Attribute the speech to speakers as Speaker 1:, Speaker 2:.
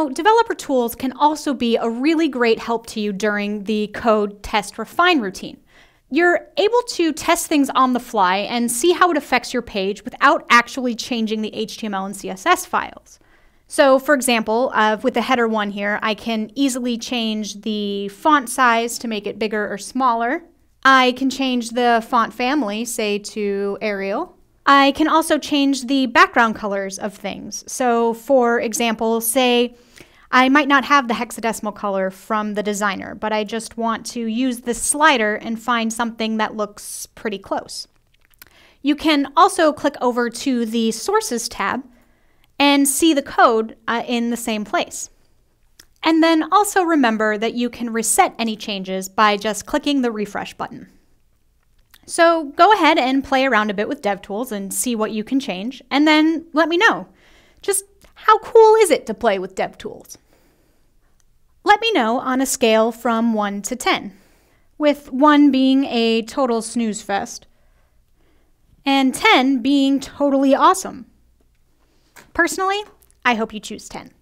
Speaker 1: Now, developer tools can also be a really great help to you during the code test refine routine. You're able to test things on the fly and see how it affects your page without actually changing the HTML and CSS files. So for example, with the header 1 here, I can easily change the font size to make it bigger or smaller. I can change the font family, say to Arial. I can also change the background colors of things. So for example, say I might not have the hexadecimal color from the designer, but I just want to use this slider and find something that looks pretty close. You can also click over to the Sources tab and see the code in the same place. And then also remember that you can reset any changes by just clicking the refresh button. So go ahead and play around a bit with DevTools and see what you can change, and then let me know. Just how cool is it to play with DevTools? Let me know on a scale from 1 to 10, with 1 being a total snooze fest, and 10 being totally awesome. Personally, I hope you choose 10.